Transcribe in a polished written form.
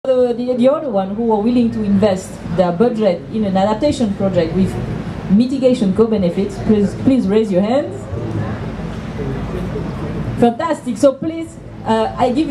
The other one who are willing to invest their budget in an adaptation project with mitigation co-benefits, please raise your hands. Fantastic. So please, I give